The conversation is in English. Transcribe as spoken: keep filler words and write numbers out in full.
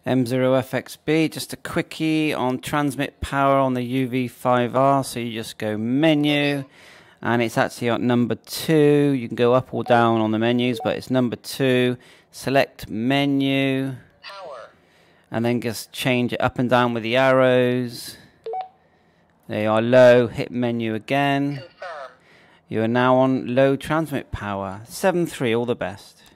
M zero F X B, just a quickie on transmit power on the U V five R. So you just go menu, and it's actually at number two. You can go up or down on the menus, but it's number two. Select menu, Power. And then just change it up and down with the arrows. They are low. Hit menu again. Confirm. You are now on low transmit power. seven three, all the best.